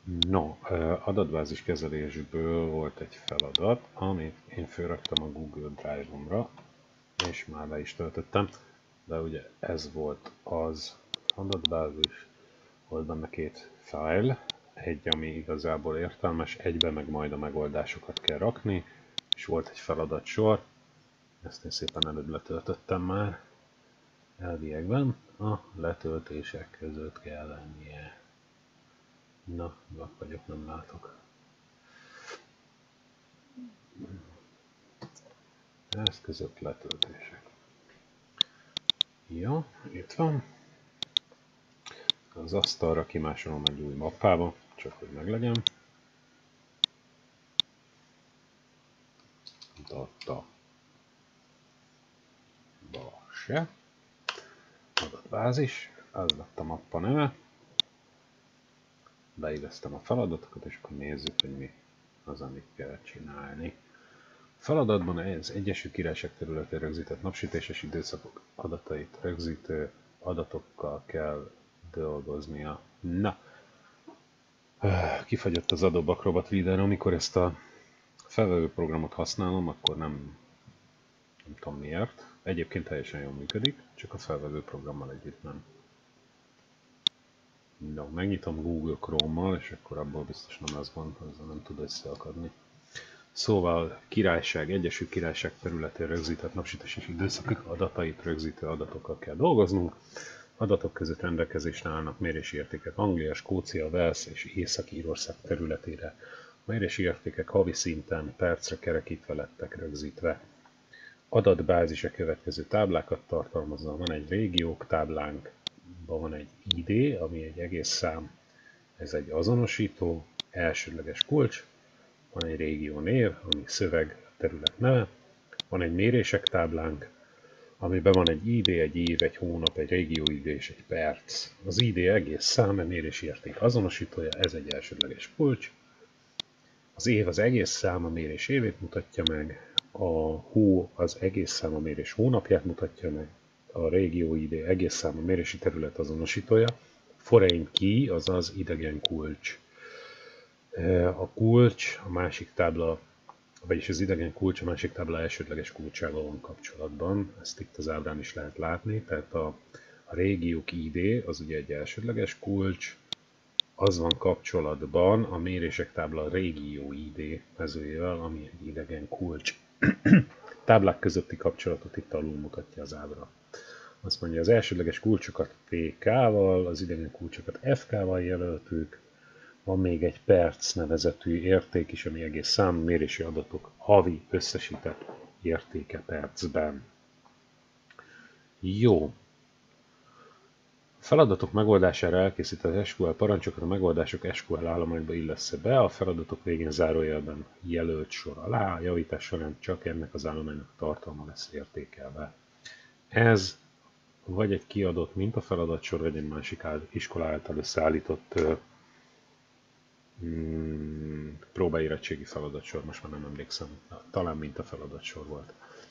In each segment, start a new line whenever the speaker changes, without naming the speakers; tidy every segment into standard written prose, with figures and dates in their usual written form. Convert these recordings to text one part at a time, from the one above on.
No, adatbázis kezelésből volt egy feladat, amit én felraktam a Google Drive-omra, és már le is töltöttem, de ugye ez volt az adatbázis, volt benne két file, egy, ami igazából értelmes, egybe meg majd a megoldásokat kell rakni, és volt egy feladatsor, ezt én szépen előbb letöltöttem már, elviekben a letöltések között kell lennie. Na, vak vagyok, nem látok. Eszközök, letöltések. Jó, itt van. Az asztalra kimásolom egy új mappába, csak hogy meglegyen. Data. Base. Adatbázis. Az lett a mappa neve. Beillesztem a feladatokat, és akkor nézzük, hogy mi az, amit kell csinálni. A feladatban az Egyesült Királyság területén rögzített napsütéses időszakok adatait rögzítő adatokkal kell dolgoznia. Na, kifagyott az Adobe Acrobat Reader, amikor ezt a felvevő programot használom, akkor nem tudom miért. Egyébként teljesen jól működik, csak a felvevő programmal együtt nem. No, megnyitom Google Chrome-mal, és akkor abból biztos nem lesz gond, azzal nem tud összeakadni. Szóval Királyság, Egyesült Királyság területén rögzített napsütéses időszakok adatait rögzítő adatokkal kell dolgoznunk. Adatok között rendelkezésre állnak mérési értékek Anglia, Skócia, Wales és Észak-Írország területére. A mérési értékek havi szinten percre kerekítve lettek rögzítve. Adatbázis a következő táblákat tartalmazza. Van egy régiók táblánk, van egy ID, ami egy egész szám, ez egy azonosító, elsődleges kulcs, van egy régió név, ami szöveg, terület neve, van egy mérések táblánk, amiben van egy ID, egy év, egy hónap, egy régió ID és egy perc. Az ID egész szám, a mérési érték azonosítója, ez egy elsődleges kulcs. Az év az egész szám, a mérés évét mutatja meg, a hó az egész szám, a mérés hónapját mutatja meg, a régió ID egész szám, a mérési terület azonosítója, foreign key, azaz idegen kulcs. A kulcs, a másik tábla, vagyis az idegen kulcs a másik tábla elsődleges kulcsával van kapcsolatban, ezt itt az ábrán is lehet látni, tehát a régiók ID az ugye egy elsődleges kulcs, az van kapcsolatban a mérések tábla régió ID mezőjével, ami egy idegen kulcs. Táblák közötti kapcsolatot itt alul mutatja az ábra. Azt mondja, az elsődleges kulcsokat PK-val, az idegen kulcsokat FK-val jelöltük, van még egy perc nevezetű érték is, ami egész szám, mérési adatok havi összesített értéke percben. Jó. A feladatok megoldására elkészített SQL parancsokat a megoldások SQL állományba illessze be, a feladatok végén zárójelben jelölt sor alá, a javítás során csak ennek az állománynak a tartalma lesz értékelve. Ez vagy egy kiadott mintafeladatsor, vagy egy másik iskola által összeállított próbaérettségi feladatsor, most már nem emlékszem, talán mintafeladatsor volt.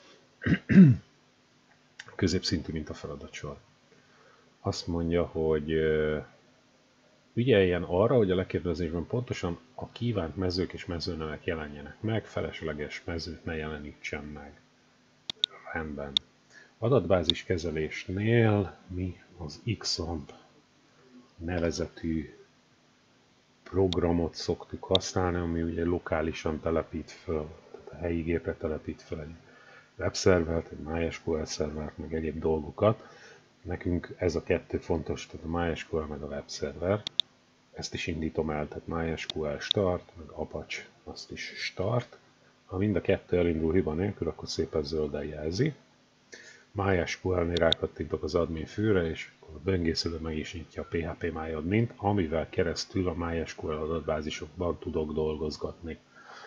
Középszintű mintafeladatsor. Azt mondja, hogy ügyeljen arra, hogy a lekérdezésben pontosan a kívánt mezők és mezőnevek jelenjenek meg, felesleges mezőt ne jelenítsen meg. Rendben. Adatbázis kezelésnél mi az XAMPP nevezetű programot szoktuk használni, ami ugye lokálisan telepít föl, tehát a helyi gépre telepít föl egy webszervert, egy MySQL szervert, meg egyéb dolgokat. Nekünk ez a kettő fontos, tehát a MySQL meg a webszerver. Ezt is indítom el, tehát MySQL start, meg Apache azt is start. Ha mind a kettő elindul hiba nélkül, akkor szépen zölden jelzi. MySQL-nél rákattintok az admin főre, és akkor a böngészőben meg is nyitja a PHP MyAdmin-t, amivel keresztül a MySQL adatbázisokban tudok dolgozgatni.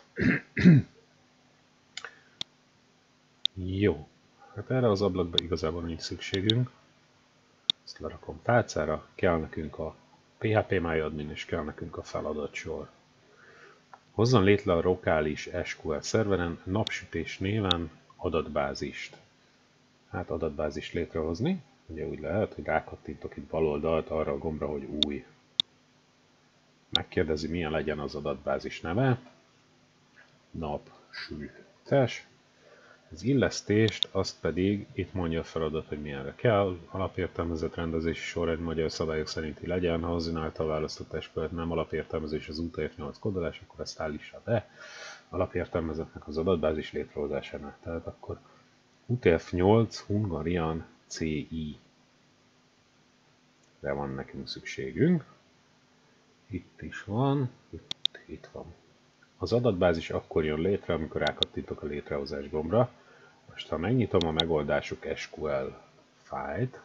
Jó, hát erre az ablakban igazából nincs szükségünk. Ezt lerakom tálcára, kell nekünk a PHP MyAdmin és kell nekünk a feladatsor. Hozzon létre a lokális SQL szerveren napsütés néven adatbázist. Hát adatbázist létrehozni, ugye úgy lehet, hogy rákattintok itt bal oldalt arra a gombra, hogy új. megkérdezi, milyen legyen az adatbázis neve. Napsütés. Az illesztést, azt pedig itt mondja a feladat, hogy milyenre kell. Alapértelmezett rendezési sorrend magyar szabályok szerinti legyen, ha az ön által választott testület nem alapértelmezés az UTF-8 kódolás, akkor ezt állítsa be alapértelmezettnek az adatbázis létrehozásánál. Tehát akkor UTF-8 Hungarian CI-re van nekünk szükségünk. Itt is van, itt van. Az adatbázis akkor jön létre, amikor rákattintok a létrehozás gombra. Most ha megnyitom a megoldásuk SQL fájlt,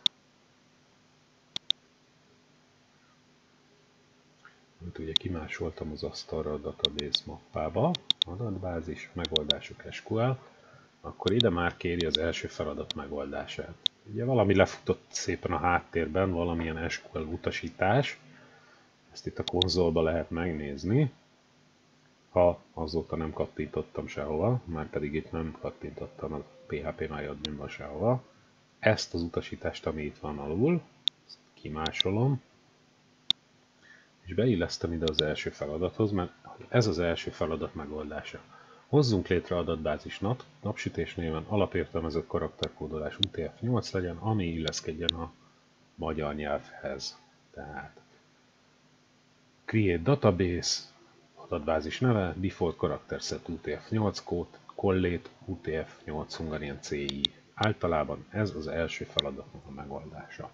amit ugye kimásoltam az asztalra a database mappába, adatbázis, megoldásuk SQL, akkor ide már kéri az első feladat megoldását. Ugye valami lefutott szépen a háttérben, valamilyen SQL utasítás, ezt itt a konzolba lehet megnézni, ha azóta nem kattintottam sehova, már pedig itt nem kattintottam a PHP-MyAdminba sehova. Ezt az utasítást, ami itt van alul, ezt kimásolom, és beillesztem ide az első feladathoz, mert ez az első feladat megoldása. Hozzunk létre adatbázis napsütés néven alapértelmezett karakterkódolás UTF-8 legyen, ami illeszkedjen a magyar nyelvhez. Tehát create database, adatbázis neve, default character set UTF-8 code, collate UTF-8 Hungarian CI. Általában ez az első feladatnak a megoldása.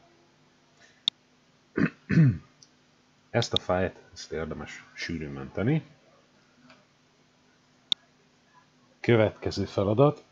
Ezt a fájlt, ezt érdemes sűrűn menteni. Következő feladat.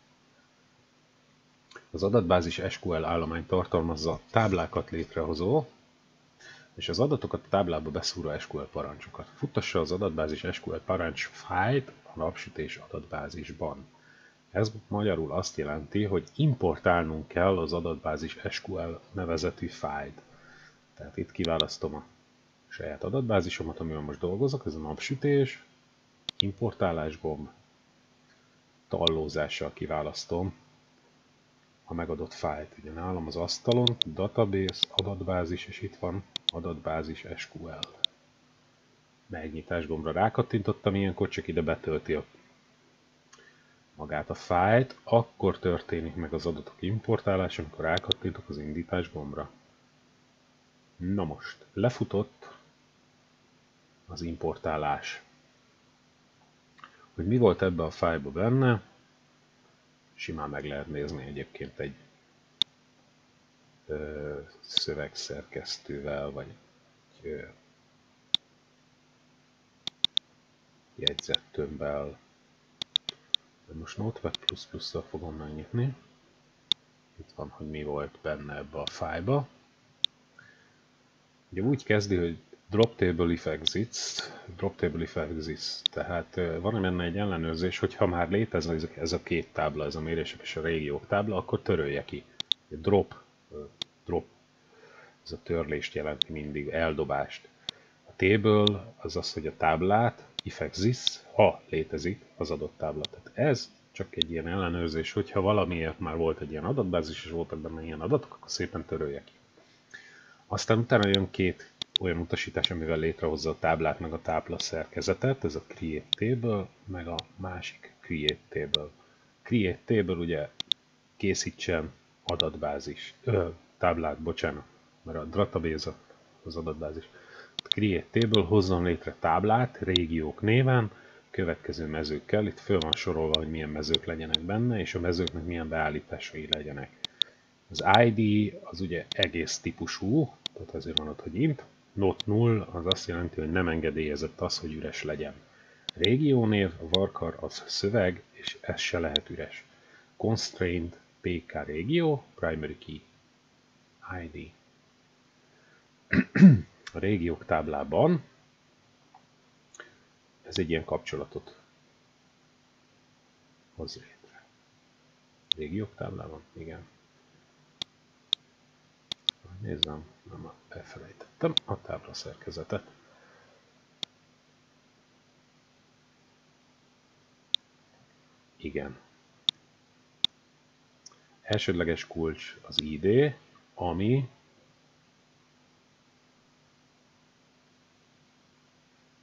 Az adatbázis SQL állomány tartalmazza táblákat létrehozó, és az adatokat a táblába beszúró SQL parancsokat. Futtassa az adatbázis SQL parancs fájlt a napsütés adatbázisban. Ez magyarul azt jelenti, hogy importálnunk kell az adatbázis SQL nevezetű fájlt. Tehát itt kiválasztom a saját adatbázisomat, amivel most dolgozok, ez a napsütés, importálás gomb, tallózással kiválasztom a megadott fájlt. Ugye nálam az asztalon database, adatbázis, és itt van adatbázis SQL. Megnyitás gombra rákattintottam, ilyenkor csak ide betölti magát a fájlt, akkor történik meg az adatok importálása, amikor rákattintok az indítás gombra. Na most, lefutott az importálás. Hogy mi volt ebbe a fájlba benne, simán meg lehet nézni egyébként egy szövegszerkesztővel, vagy egy jegyzettömbbel. Most Notepad++-szal fogom megnyitni. Itt van, hogy mi volt benne ebbe a fájlba. Ugye úgy kezdi, hogy drop table if exists, tehát van benne egy ellenőrzés, hogy ha már létezne ez a két tábla, ez a mérések és a régiók tábla, akkor törölje ki. Drop, ez a törlést jelenti mindig, eldobást. A table az az, hogy a táblát, if exists, ha létezik az adott tábla. Tehát ez csak egy ilyen ellenőrzés, hogyha valamiért már volt egy ilyen adatbázis, és voltak benne ilyen adatok, akkor szépen törölje ki. Aztán utána jön két olyan utasítás, amivel létrehozza a táblát, meg a tábla szerkezetet, ez a create table, meg a másik create table. Create table ugye készítsen adatbázis, táblát, bocsánat, mert a database az adatbázis. Create table hozzon létre táblát régiók néven, következő mezőkkel, itt föl van sorolva, hogy milyen mezők legyenek benne, és a mezőknek milyen beállításai legyenek. Az ID az ugye egész típusú, tehát azért van ott, hogy int. Not null az azt jelenti, hogy nem engedélyezett az, hogy üres legyen. Régiónév, a varkar az szöveg, és ez se lehet üres. Constraint PK régió, primary key ID. A régiók táblában ez egy ilyen kapcsolatot hoz létre. Régiók táblában? Igen. Nézzem, nem elfelejtettem a tábla szerkezetet. Igen. Elsődleges kulcs az ID, ami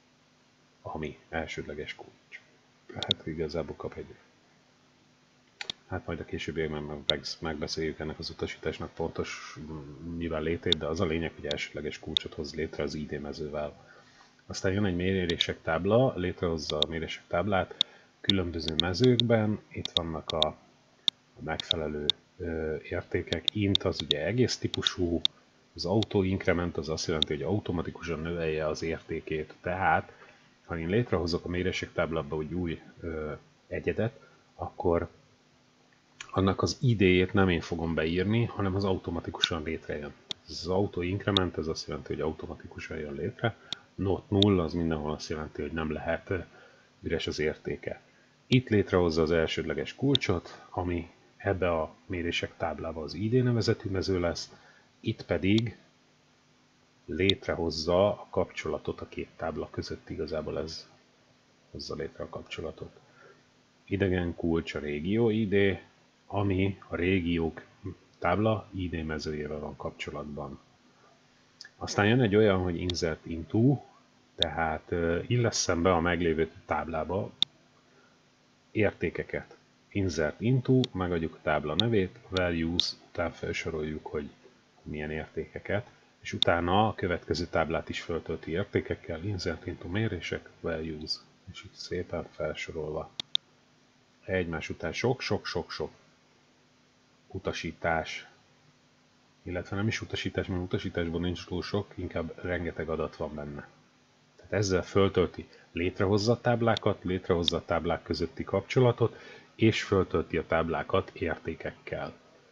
ami elsődleges kulcs. Hát igazából kap egy. Hát majd a későbbiekben megbeszéljük ennek az utasításnak pontos mivel létét, de az a lényeg, hogy elsődleges kulcsot hoz létre az ID mezővel. Aztán jön egy mérések tábla, létrehozza a mérések táblát különböző mezőkben, itt vannak a megfelelő értékek, int az ugye egész típusú, az auto increment az azt jelenti, hogy automatikusan növelje az értékét, tehát ha én létrehozok a mérések táblába egy új egyedet, akkor annak az ID-jét nem én fogom beírni, hanem az automatikusan létrejön. Ez az auto increment, ez azt jelenti, hogy automatikusan jön létre. Not null, az mindenhol azt jelenti, hogy nem lehet üres az értéke. Itt létrehozza az elsődleges kulcsot, ami ebbe a mérések táblába az ID nevezetű mező lesz, itt pedig létrehozza a kapcsolatot a két tábla között, igazából ez hozza létre a kapcsolatot. Idegen kulcs a régió ID, ami a régiók tábla ID mezőjével van kapcsolatban. Aztán jön egy olyan, hogy insert into, tehát illesszem be a meglévő táblába értékeket. Insert into, megadjuk a tábla nevét, values, után felsoroljuk, hogy milyen értékeket, és utána a következő táblát is feltölti értékekkel, insert into mérések, values, és így szépen felsorolva. Egymás után sok utasítás, illetve nem is utasítás, mert utasításban nincs túl sok, inkább rengeteg adat van benne. Tehát ezzel föltölti, létrehozza a táblákat, létrehozza a táblák közötti kapcsolatot, és föltölti a táblákat értékekkel.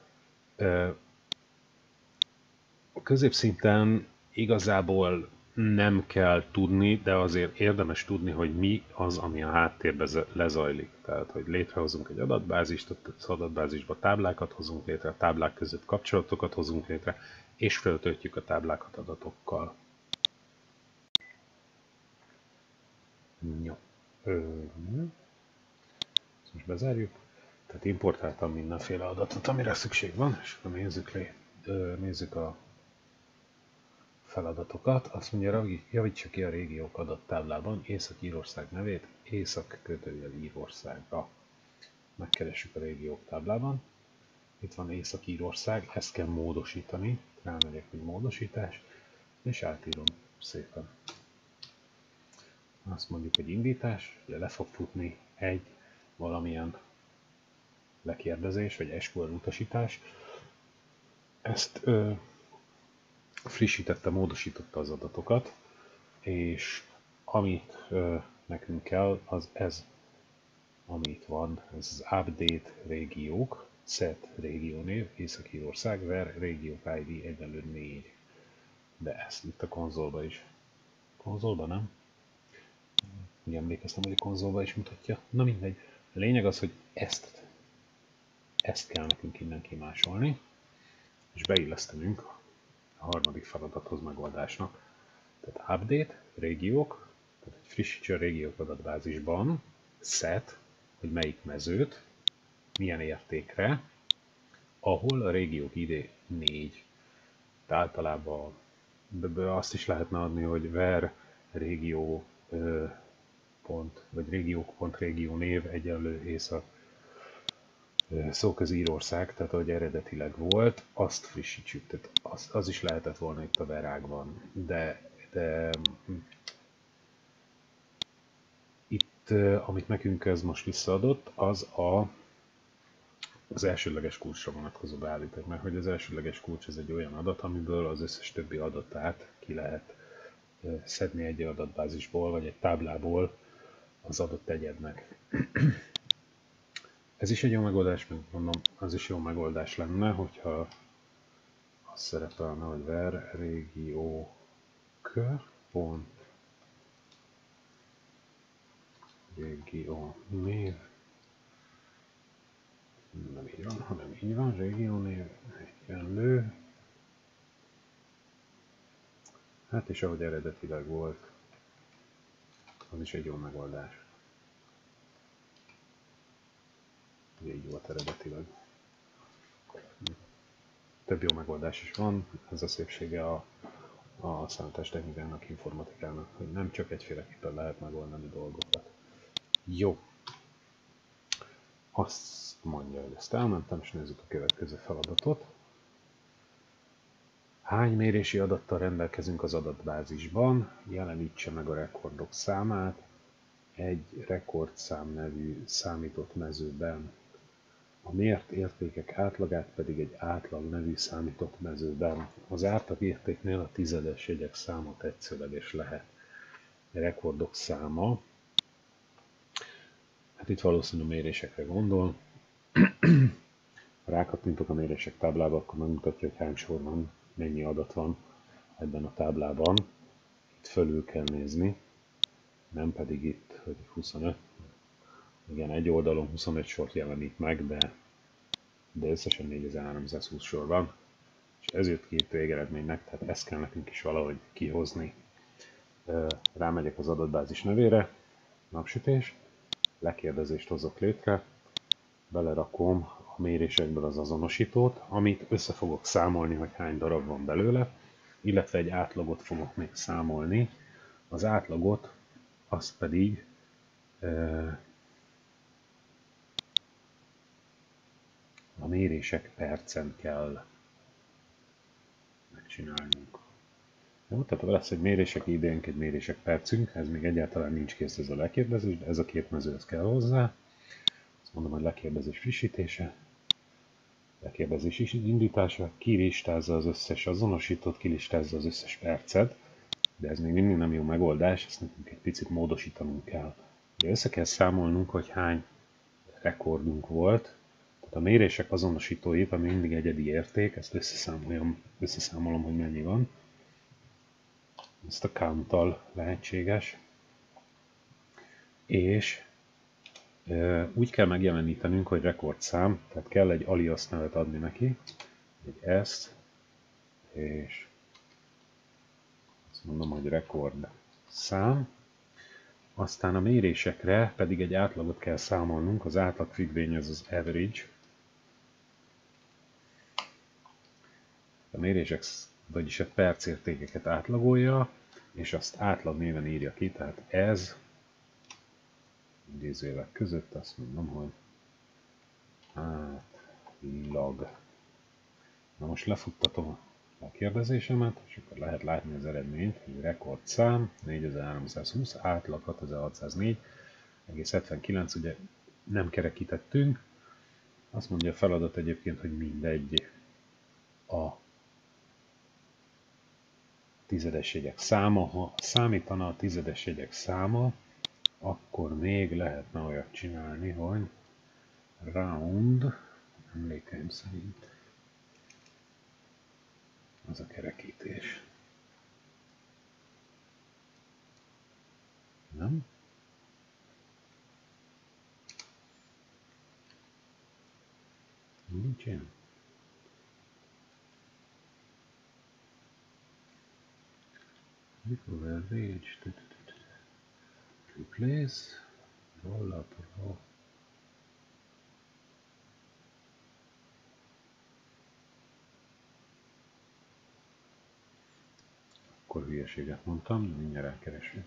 Középszinten igazából nem kell tudni, de azért érdemes tudni, hogy mi az, ami a háttérben lezajlik. Tehát, hogy létrehozunk egy adatbázist, az adatbázisba táblákat hozunk létre, a táblák között kapcsolatokat hozunk létre, és feltöltjük a táblákat adatokkal. Jó. Ezt most bezárjuk. Tehát importáltam mindenféle adatot, amire szükség van, és akkor nézzük a feladatokat. Azt mondja, javítsa ki a régiók adattáblában Észak-Írország nevét Észak-Írországra. Megkeressük a régiók táblában. Itt van Észak-Írország, ezt kell módosítani. Rámegyek, hogy módosítás, és átírom szépen. Azt mondjuk, hogy indítás, ugye le fog futni egy valamilyen lekérdezés, vagy SQL utasítás. Ezt frissítette, módosította az adatokat, és amit nekünk kell, az ez, ami itt van, ez az update régiók, set régiónév, Észak-Írország, ver régiók ID egyenlő 4. De ezt itt a konzolba is. Konzolba nem? Úgy emlékeztem, hogy a konzolba is mutatja. Na mindegy. A lényeg az, hogy ezt kell nekünk innen kimásolni, és beillesztenünk a harmadik feladathoz megoldásnak. Tehát update, régiók, tehát frissítse a régiók adatbázisban, set, hogy melyik mezőt, milyen értékre, ahol a régiók ID 4. De általában azt is lehetne adni, hogy ver régió vagy régiók.régió név egyenlő Észak Szóköz-Írország, tehát ahogy eredetileg volt, azt frissítsük, tehát az is lehetett volna itt a verágban, de itt, amit nekünk ez most visszaadott, az az elsődleges kulcsra vonatkozó beállíték, mert hogy az elsődleges kulcs ez egy olyan adat, amiből az összes többi adatát ki lehet szedni egy adatbázisból, vagy egy táblából az adott egyednek. Ez is egy jó megoldás, mint mondom, az is jó megoldás lenne, hogyha az szerepelne, hogy ver régiók pont régió név, nem így van, hanem így van, régió név egyenlő, hát és ahogy eredetileg volt, az is egy jó megoldás. Így volt eredetileg. Több jó megoldás is van, ez a szépsége a számítástechnikának, informatikának, hogy nem csak egyféleképpen lehet megoldani dolgokat. Jó. Azt mondja, hogy ezt elmentem, és nézzük a következő feladatot. Hány mérési adattal rendelkezünk az adatbázisban? Jelenítse meg a rekordok számát egy rekordszám nevű számított mezőben. A mért értékek átlagát pedig egy átlag nevű számított mezőben. Az átlag értéknél a tizedes jegyek száma tetszőleges lehet. A rekordok száma, hát itt valószínű mérésekre gondol. Ha rákattintok a mérések táblába, akkor megmutatja, hogy hány sorban mennyi adat van ebben a táblában. Itt fölül kell nézni, nem pedig itt, hogy 25. Igen, egy oldalon 25 sort jelenít meg, de összesen 4320 sor van. És ez jött ki itt végeredménynek, tehát ezt kell nekünk is valahogy kihozni. Rámegyek az adatbázis nevére, napsütés, lekérdezést hozok létre, belerakom a mérésekből az azonosítót, amit össze fogok számolni, hogy hány darab van belőle, illetve egy átlagot fogok még számolni. Az átlagot, azt pedig a mérések percen kell megcsinálnunk. Jó, tehát lesz egy mérések időnk, egy mérések percünk, ez még egyáltalán nincs kész ez a lekérdezés, de ez a két mező kell hozzá. Azt mondom, hogy lekérdezés frissítése, lekérdezés indítása, kilistázza az összes azonosítót, kilistázza az összes percet, de ez még mindig nem jó megoldás, ezt nekünk egy picit módosítanunk kell. De össze kell számolnunk, hogy hány rekordunk volt, tehát a mérések azonosítóit, ami mindig egyedi érték, ezt összeszámolom, hogy mennyi van. Ezt a count-tal lehetséges. És úgy kell megjelenítenünk, hogy rekordszám, tehát kell egy alias nevet adni neki, egy S, és azt mondom, hogy rekordszám. Aztán a mérésekre pedig egy átlagot kell számolnunk, az átlag függvény az average. A mérések, vagyis a percértékeket átlagolja, és azt átlag néven írja ki, tehát ez, idézőjelek között azt mondom, hogy átlag. Na most lefuttatom a kérdezésemet, és akkor lehet látni az eredményt, hogy rekordszám 4320, átlag 6604,79, ugye nem kerekítettünk. Azt mondja a feladat egyébként, hogy mindegy a tizedes jegyek száma. Ha számítana a tizedes jegyek száma, akkor még lehetne olyat csinálni, hogy round, emlékeim szerint, az a kerekítés. Nem? Nincs ilyen. Mikor average, replace, roll up, roll. Akkor hülyeséget mondtam, mindjárt elkeresünk.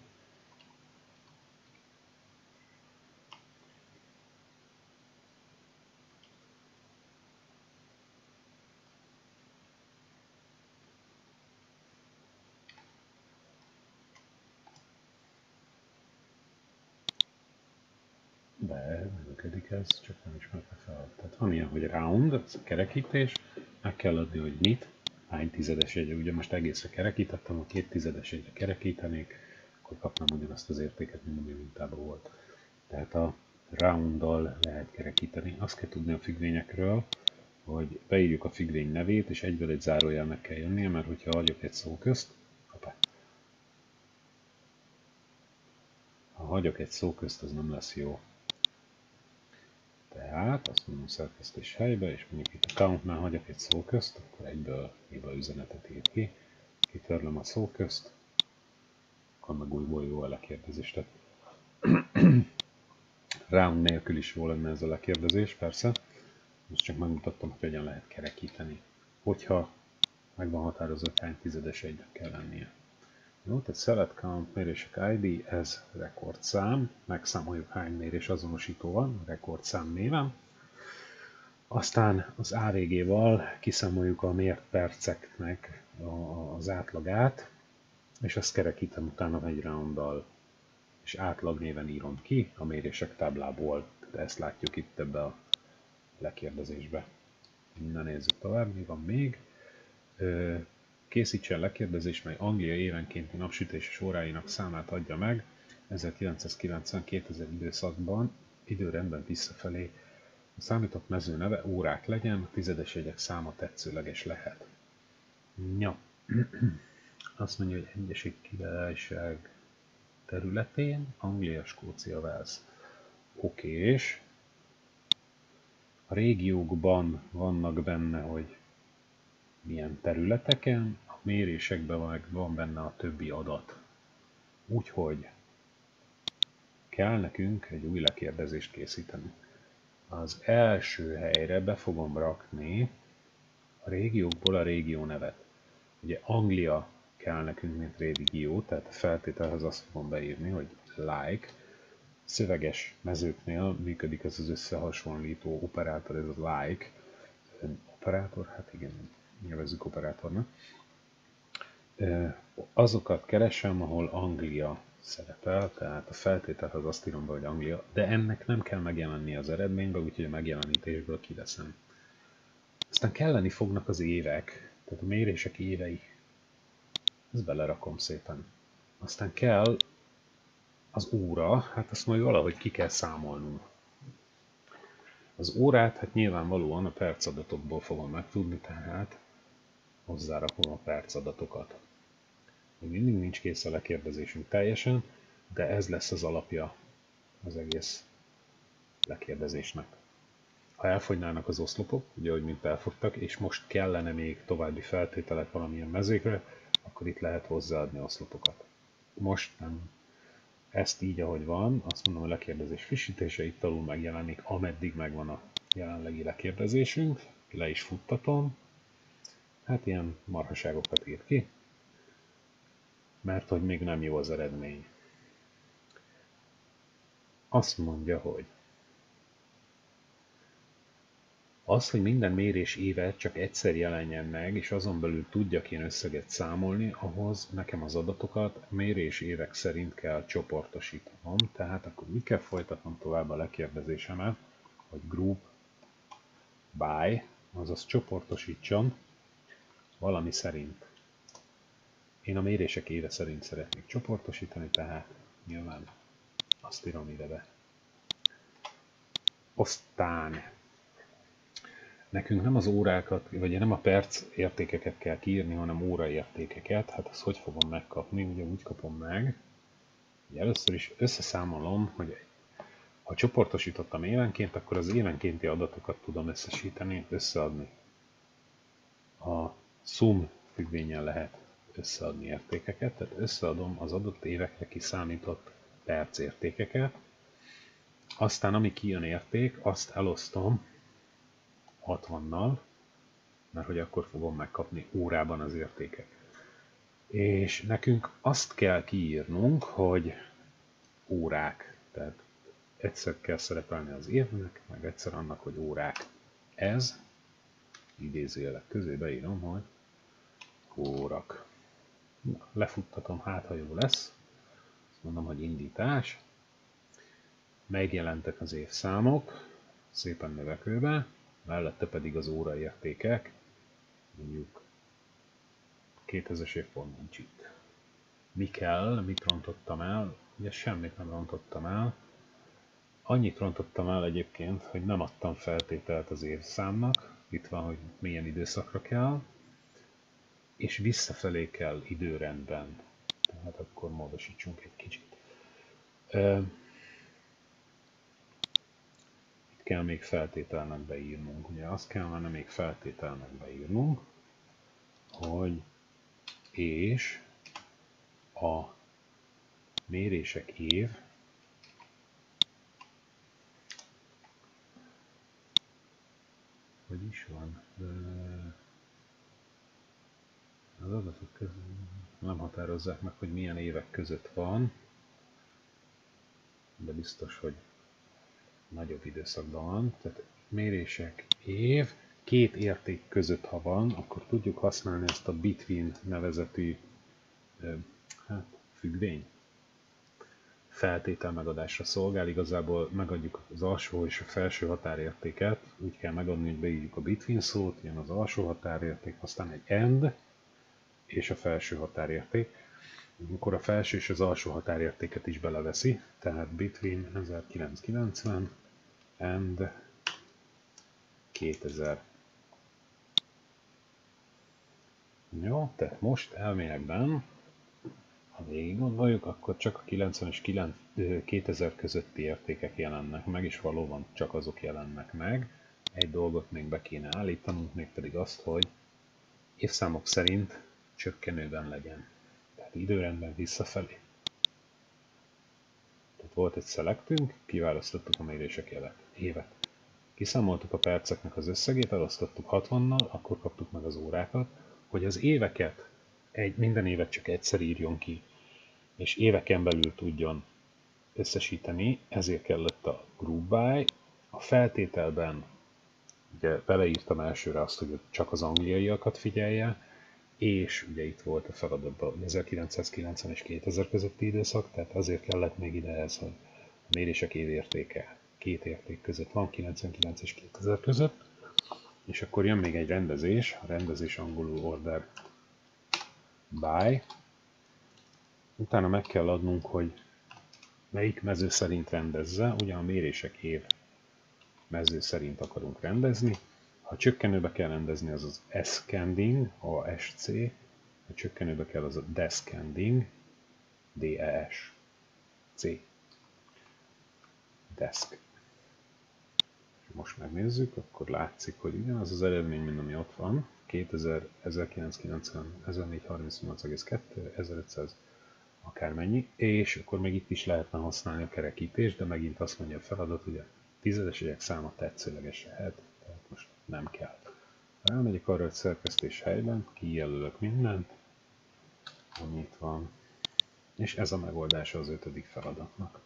De működik ez, csak nem ismerte fel. Tehát van ilyen, hogy round, ez a kerekítés, meg kell adni, hogy mit, hány tizedes jegyre, ugye most egészre kerekítettem, ha 2 tizedes jegyre kerekítenék, akkor kapnám ugyanazt az értéket, mint ami mintában volt. Tehát a rounddal lehet kerekíteni. Azt kell tudni a függvényekről, hogy beírjuk a függvény nevét, és egyből egy zárójelnek kell jönnie, mert hogyha hagyok egy szóközt, ha hagyok egy szóközt, az nem lesz jó. Tehát azt mondom szerkesztés helybe, és mondjuk itt a countnál hagyok egy szóközt, akkor egyből hiba üzenetet ír ki. Kitörlöm a szóközt, akkor meg újból jó a lekérdezés. Tehát round nélkül is jó lenne ez a lekérdezés, persze. Most csak megmutattam, hogy hogyan lehet kerekíteni. Hogyha meg van határozva, hogy hány tizedes egynek kell lennie. Jó, tehát select count mérések ID, ez rekordszám, megszámoljuk hány mérés azonosító van, rekordszám néven. Aztán az AVG-val kiszámoljuk a mért perceknek az átlagát, és azt kerekítem utána egy rounddal, és átlag néven írom ki a mérések táblából. De ezt látjuk itt ebbe a lekérdezésbe. Na nézzük tovább, mi van még. Készítsen lekérdezést, mely Anglia évenkénti napsütéses óráinak számát adja meg 1990-2000 időszakban, időrendben visszafelé. A számított mező neve órák legyen, a tizedes jegyek száma tetszőleges lehet. Ja. Azt mondja, hogy Egyesült Királyság területén, Anglia, Skócia, Wales. Okés. A régiókban vannak benne, hogy milyen területeken, a mérésekben van benne a többi adat. Úgyhogy kell nekünk egy új lekérdezést készíteni. Az első helyre be fogom rakni a régiókból a régió nevet. Ugye Anglia kell nekünk, mint régió, tehát a feltételhez azt fogom beírni, hogy like. Szöveges mezőknél működik ez az összehasonlító operátor, ez a like operátor, hát igen, nevezzük operátornak. Azokat keresem, ahol Anglia szerepel, tehát a feltételhez azt írom be, hogy Anglia, de ennek nem kell megjelenni az eredménybe, úgyhogy a megjelenítésből kiveszem. Aztán kelleni fognak az évek, tehát a mérések évei. Ezt belerakom szépen. Aztán kell az óra, hát azt majd valahogy ki kell számolnunk. Az órát, hát nyilvánvalóan a percadatokból fogom megtudni, tehát hozzárakom a percadatokat. Még mindig nincs kész a lekérdezésünk teljesen, de ez lesz az alapja az egész lekérdezésnek. Ha elfogynának az oszlopok, ugye, hogy mint elfogtak, és most kellene még további feltételek valamilyen mezőkre, akkor itt lehet hozzáadni oszlopokat. Most nem. Ezt így, ahogy van, azt mondom, a lekérdezés frissítése itt alul megjelenik, ameddig megvan a jelenlegi lekérdezésünk. Le is futtatom. Hát ilyen marhaságokat ír ki, mert hogy még nem jó az eredmény. Azt mondja, hogy az, hogy minden mérés éve csak egyszer jelenjen meg, és azon belül tudjak én összeget számolni, ahhoz nekem az adatokat mérés évek szerint kell csoportosítanom. Tehát akkor úgy kell folytatnom tovább a lekérdezésemet, hogy group by, azaz csoportosítson valami szerint. Én a mérések éve szerint szeretnék csoportosítani, tehát nyilván azt írom ide be. Aztán nekünk nem az órákat, vagy nem a perc értékeket kell kiírni, hanem óraértékeket. Hát ezt hogy fogom megkapni? Ugye úgy kapom meg. Ugye először is összeszámolom, hogy ha csoportosítottam évenként, akkor az évenkénti adatokat tudom összesíteni, összeadni. A sum függvényen lehet összeadni értékeket, tehát összeadom az adott évekre kiszámított percértékeket, aztán ami kijön érték, azt elosztom 60-nal, mert hogy akkor fogom megkapni órában az értéket. És nekünk azt kell kiírnunk, hogy órák, tehát egyszer kell szerepelni az évnek, meg egyszer annak, hogy órák. Ez, idézőjelek közé beírom, hogy órak. Na, lefuttatom, hát ha jó lesz. Azt mondom, hogy indítás. Megjelentek az évszámok, szépen növekvőbe, mellette pedig az óraértékek, mondjuk 2000-es év pont nincs itt. Mi kell, mit rontottam el? Ugye semmit nem rontottam el. Annyit rontottam el egyébként, hogy nem adtam feltételt az évszámnak, itt van, hogy milyen időszakra kell, és visszafelé kell időrendben. Tehát akkor módosítsunk egy kicsit. Itt kell még feltételnek beírnunk. Ugye azt kellene még feltételnek beírnunk, hogy és a mérések év hogy is van? Az adatok között nem határozzák meg, hogy milyen évek között van, de biztos, hogy nagyobb időszakban van. Tehát mérések év, két érték között ha van, akkor tudjuk használni ezt a between nevezetű függvény. Feltétel megadásra szolgál, igazából megadjuk az alsó és a felső határértéket, úgy kell megadni, hogy beírjuk a between szót, jön az alsó határérték, aztán egy and, és a felső határérték, amikor a felső és az alsó határértéket is beleveszi, tehát between 1990 and 2000. Jó, tehát most elméletben, ha végig gondoljuk, akkor csak a 90 és 2000 közötti értékek jelennek meg, és valóban csak azok jelennek meg. Egy dolgot még be kéne állítanunk, mégpedig azt, hogy évszámok szerint csökkenőben legyen. Tehát időrendben visszafelé. Tehát volt egy szelektünk, kiválasztottuk a mérések évet. Kiszámoltuk a perceknek az összegét, elosztottuk 60-nal, akkor kaptuk meg az órákat, hogy az éveket, minden évet csak egyszer írjon ki, és éveken belül tudjon összesíteni, ezért kellett a group by. A feltételben ugye beleírtam elsőre azt, hogy csak az angliaiakat figyelje, és ugye itt volt a feladatban, hogy 1990 és 2000 közötti időszak, tehát azért kellett még ide ez, hogy a mérések évértéke két érték között van, 99 és 2000 között, és akkor jön még egy rendezés, a rendezés angolul order by. Utána meg kell adnunk, hogy melyik mező szerint rendezze, ugye a mérések év mező szerint akarunk rendezni. Ha csökkenőbe kell rendezni, az az ascending, ASC, ha csökkenőbe kell, az a descending, DES, C, desk. Most megnézzük, akkor látszik, hogy ugyanaz az eredmény, mint ami ott van. 2000, 1990, 1438,2, 1500, akármennyi, és akkor még itt is lehetne használni a kerekítést, de megint azt mondja a feladat, hogy a tizedesek száma tetszőleges lehet, tehát most nem kell. Elmegyek arra, hogy szerkesztés helyben, kijelölök mindent, ami itt van, és ez a megoldása az 5. feladatnak.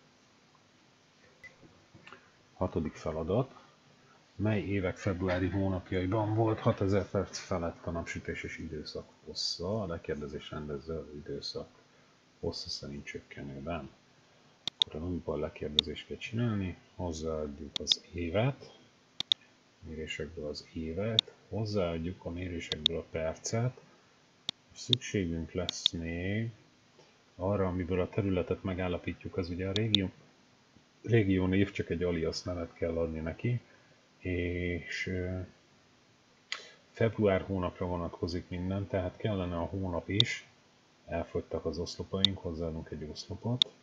6. feladat. Mely évek februári hónapjaiban volt 6000 perc felett a napsütéses időszak hossza, a lekérdezés rendező az időszak hossza szerint csökkenőben? Akkor a nullból lekérdezést kell csinálni, hozzáadjuk az évet, mérésekből az évet, hozzáadjuk a mérésekből a percet, szükségünk lesz még arra, amiből a területet megállapítjuk, az ugye a régió név, csak egy alias nevet kell adni neki, és február hónapra vonatkozik minden, tehát kellene a hónap is, elfogytak az oszlopaink, hozzáadunk egy oszlopot,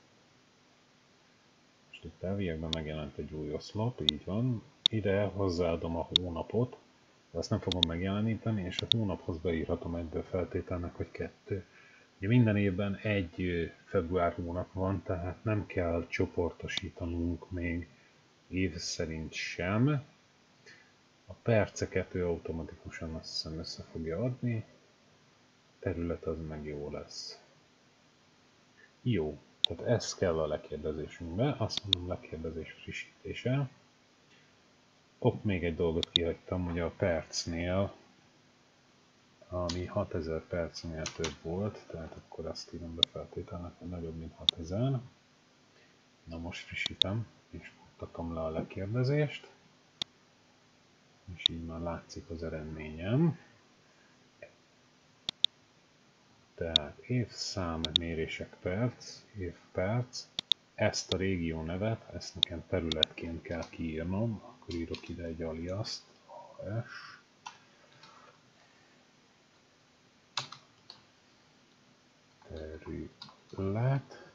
és itt elviekben megjelent egy új oszlop, így van, ide hozzáadom a hónapot, de azt nem fogom megjeleníteni, és a hónaphoz beírhatom egyből feltételnek, hogy 2. Ugye minden évben egy február hónap van, tehát nem kell csoportosítanunk még év szerint sem. A perceket ő automatikusan azt hiszem össze fogja adni, terület az meg jó lesz. Jó, tehát ez kell a lekérdezésünkbe, azt mondom lekérdezés frissítése. Ott még egy dolgot kihagytam, hogy a percnél, ami 6000 percnél több volt, tehát akkor azt írom be feltételnek, hogy nagyobb, mint 6000. Na most frissítem, és futtatom le a lekérdezést, és így már látszik az eredményem. Tehát évszám, mérések perc, évperc, ezt a régió nevet, ezt nekem területként kell kiírnom, akkor írok ide egy aliaszt, AS, terület,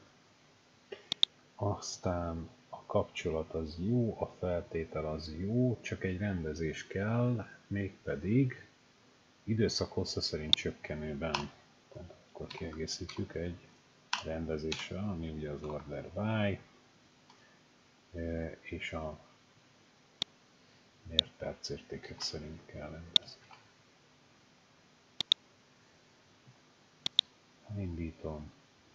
aztán a kapcsolat az jó, a feltétel az jó, csak egy rendezés kell, mégpedig időszak hossza szerint csökkenőben. Tehát akkor kiegészítjük egy rendezéssel, ami ugye az order by, és a mért percértékek szerint kell rendezni. Elindítom.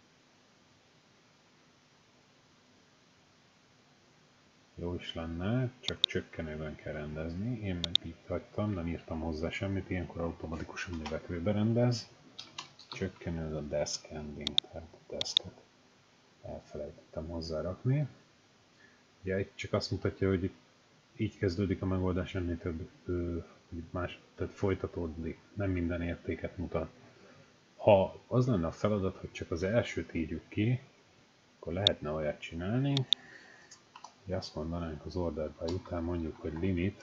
Jó is lenne, csak csökkenőben kell rendezni. Én meg így hagytam, nem írtam hozzá semmit, ilyenkor automatikusan növekvőbe rendez. Csökkenő a desk ending, tehát a desket elfelejtettem hozzárakni. Ugye itt csak azt mutatja, hogy így kezdődik a megoldás, ennél több más, tehát folytatódik, nem minden értéket mutat. Ha az lenne a feladat, hogy csak az elsőt írjuk ki, akkor lehetne olyat csinálni, hogy azt mondanánk az order by után, mondjuk, hogy limit,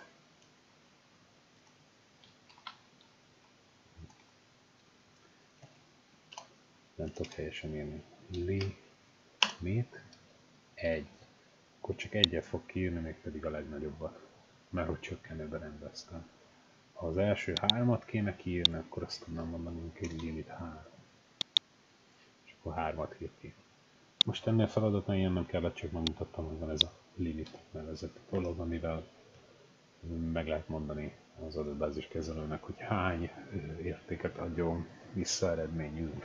nem tudok helyesen írni, limit 1, akkor csak egyet fog kiírni, még pedig a legnagyobbat, mert hogy csökkenőben rendeztem. Ha az első 3-at kéne kiírni, akkor azt tudnám mondani, hogy limit 3. És akkor 3-at ír ki. Most ennél feladatnál ilyen nem kellett, csak megmutattam, hogy van ez a limit nevezett dolog, amivel meg lehet mondani az adatbázis kezelőnek, hogy hány értéket adjon vissza eredményül.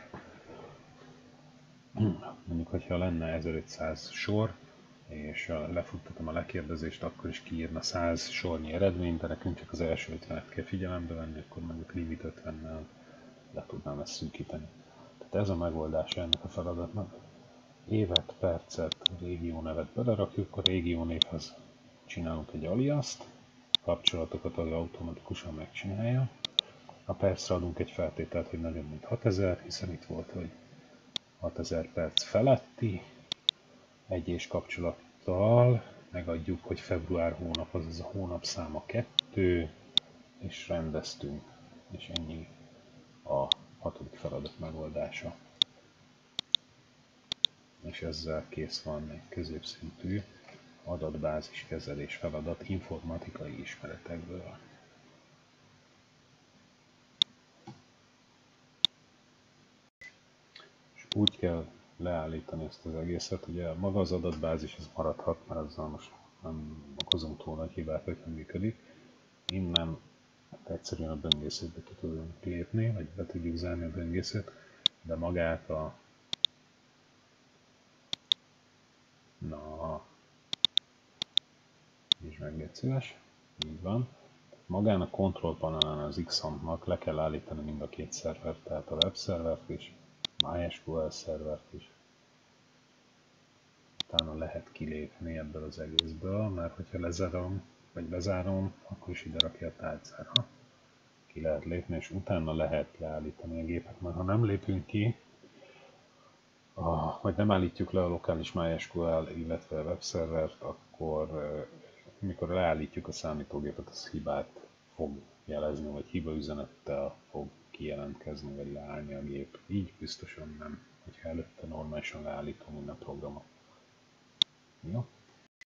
Mondjuk, hogyha lenne 1500 sor, és lefuttatom a lekérdezést, akkor is kiírna 100 sornyi eredményt, de nekünk csak az első 50-et kell figyelembe venni, akkor mondjuk limit 50-nel le tudnám ezt szűkíteni. Tehát ez a megoldása ennek a feladatnak. Évet, percet, régiónevet belerakjuk, a régiónévhez csinálunk egy aliaszt, kapcsolatokat az automatikusan megcsinálja. A percre adunk egy feltételt, hogy nagyobb mint 6000, hiszen itt volt, hogy 6000 perc feletti, egyes kapcsolattal megadjuk, hogy február hónap, azaz a hónapszáma 2, és rendeztünk, és ennyi a 6. feladat megoldása. És ezzel kész van egy középszintű adatbázis kezelés feladat informatikai ismeretekből. És úgy kell leállítani ezt az egészet, ugye maga az adatbázis ez maradhat, mert azzal most nem okozunk túl nagy hibát, hogy nem működik. Innen egyszerűen a böngészőbe ki tudunk lépni, vagy be tudjuk zárni a böngészőt, de magát a és meg légy szíves, így van. Magán a control panelen az XAMP-nak le kell állítani mind a két szervert, tehát a webszervert is, MySQL szervert is. Utána lehet kilépni ebből az egészből, mert hogyha lezárom, vagy bezárom, akkor is ide rakja a tárcára. Ki lehet lépni, és utána lehet leállítani a gépet, mert ha nem lépünk ki, vagy nem állítjuk le a lokális MySQL, illetve a webszervert, akkor mikor leállítjuk a számítógépet, az hibát fog jelezni, vagy hibaüzenettel fog kijelentkezni, vagy leállni a gép. Így biztosan nem, hogyha előtte normálisan leállítom minden programot. Jó?